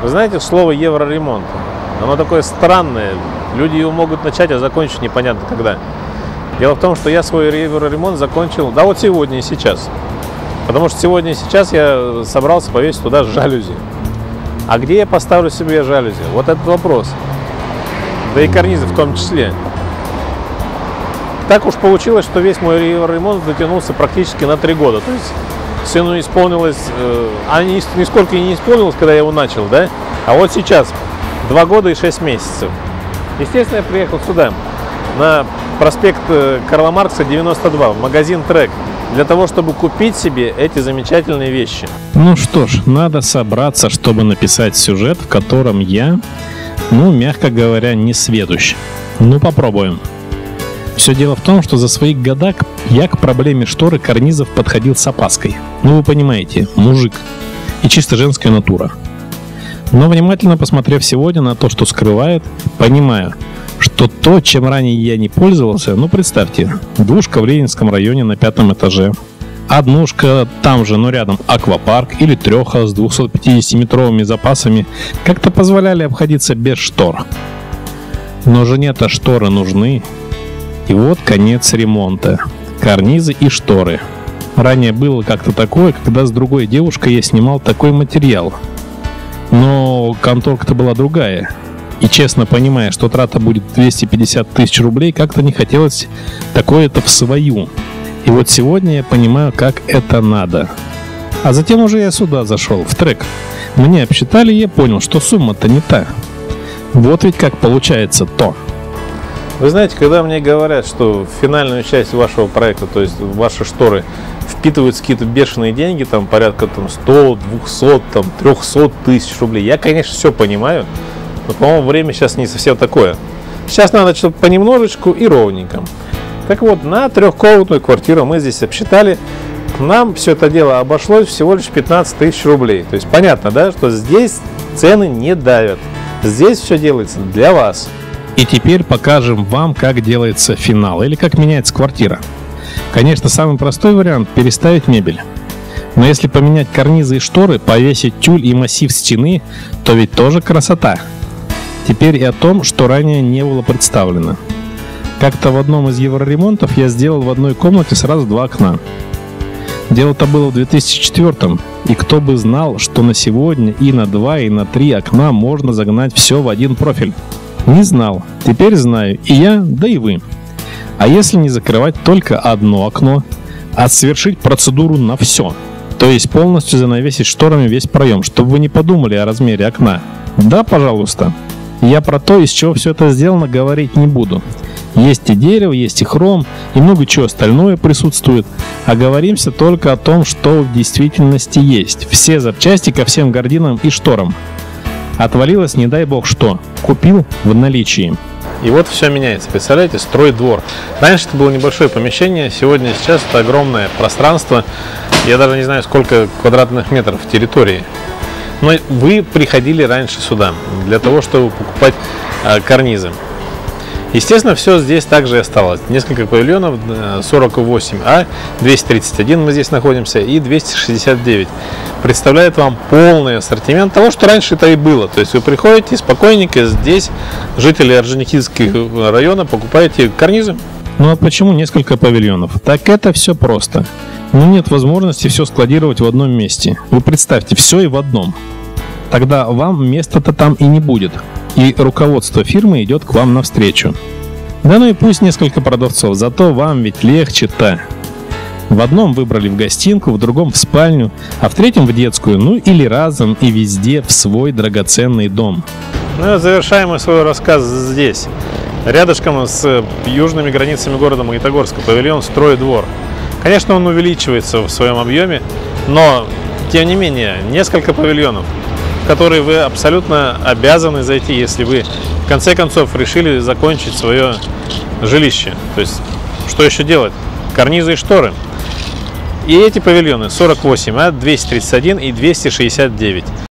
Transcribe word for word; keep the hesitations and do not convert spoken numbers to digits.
Вы знаете, слово евроремонт, оно такое странное. Люди его могут начать, а закончить непонятно когда. Дело в том, что я свой евроремонт закончил, да вот сегодня и сейчас. Потому что сегодня и сейчас я собрался повесить туда жалюзи. А где я поставлю себе жалюзи? Вот этот вопрос. Да и карнизы в том числе. Так уж получилось, что весь мой ремонт дотянулся практически на три года. То есть сыну исполнилось, э, а не, нисколько и не исполнилось, когда я его начал, да? А вот сейчас два года и шесть месяцев. Естественно, я приехал сюда, на проспект Карла Маркса, девяносто два, в магазин Трек, для того, чтобы купить себе эти замечательные вещи. Ну что ж, надо собраться, чтобы написать сюжет, в котором я, ну, мягко говоря, не сведущ. Ну, попробуем. Все дело в том, что за свои года я к проблеме штор и карнизов подходил с опаской. Ну, вы понимаете, мужик и чисто женская натура. Но внимательно посмотрев сегодня на то, что скрывает, понимаю, что то, чем ранее я не пользовался, ну, представьте, двушка в Ленинском районе на пятом этаже, однушка там же, но рядом аквапарк или треха с двухсотпятидесятиметровыми запасами как-то позволяли обходиться без штор. Но жене-то шторы нужны. И вот конец ремонта. Карнизы и шторы. Ранее было как-то такое, когда с другой девушкой я снимал такой материал. Но конторка-то была другая. И честно понимая, что трата будет двести пятьдесят тысяч рублей, как-то не хотелось такое-то в свою. И вот сегодня я понимаю, как это надо. А затем уже я сюда зашел, в Трек. Мне обсчитали, и я понял, что сумма-то не та. Вот ведь как получается то. Вы знаете, когда мне говорят, что в финальную часть вашего проекта, то есть ваши шторы, впитываются какие-то бешеные деньги, там порядка там, сто, двести, там, триста тысяч рублей, я, конечно, все понимаю, но, по-моему, время сейчас не совсем такое. Сейчас надо что-то понемножечку и ровненько. Так вот, на трехкомнатную квартиру мы здесь обсчитали, нам все это дело обошлось всего лишь пятнадцать тысяч рублей. То есть понятно, да, что здесь цены не давят, здесь все делается для вас. И теперь покажем вам, как делается финал, или как меняется квартира. Конечно, самый простой вариант – переставить мебель. Но если поменять карнизы и шторы, повесить тюль и массив стены, то ведь тоже красота. Теперь и о том, что ранее не было представлено. Как-то в одном из евроремонтов я сделал в одной комнате сразу два окна. Дело-то было в две тысячи четвёртом, и кто бы знал, что на сегодня и на два, и на три окна можно загнать все в один профиль. Не знал, теперь знаю и я, да и вы. А если не закрывать только одно окно, а совершить процедуру на все, то есть полностью занавесить шторами весь проем, чтобы вы не подумали о размере окна? Да, пожалуйста. Я про то, из чего все это сделано, говорить не буду. Есть и дерево, есть и хром, и много чего остальное присутствует. А говоримся только о том, что в действительности есть. Все запчасти ко всем гардинам и шторам. Отвалилось, не дай бог что. Купил в наличии. И вот все меняется. Представляете, стройдвор. Раньше это было небольшое помещение, сегодня, сейчас это огромное пространство. Я даже не знаю, сколько квадратных метров территории. Но вы приходили раньше сюда для того, чтобы покупать э, карнизы. Естественно, все здесь также и осталось. Несколько павильонов, сорок восемь А, двести тридцать один мы здесь находимся, и двести шестьдесят девять. Представляет вам полный ассортимент того, что раньше это и было. То есть вы приходите спокойненько здесь, жители Орджоникидзевского района, покупаете карнизы. Ну а почему несколько павильонов? Так это все просто. Ну нет возможности все складировать в одном месте. Вы представьте, все и в одном. Тогда вам места-то там и не будет. И руководство фирмы идет к вам навстречу. Да ну и пусть несколько продавцов, зато вам ведь легче-то. В одном выбрали в гостинку, в другом в спальню, а в третьем в детскую, ну или разом и везде в свой драгоценный дом. Ну и завершаем мы свой рассказ здесь. Рядышком с южными границами города Магнитогорска павильон «Стройдвор». Конечно, он увеличивается в своем объеме, но тем не менее несколько павильонов, в которые вы абсолютно обязаны зайти, если вы в конце концов решили закончить свое жилище. То есть, что еще делать? Карнизы и шторы. И эти павильоны сорок восемь А, двести тридцать один и двести шестьдесят девять.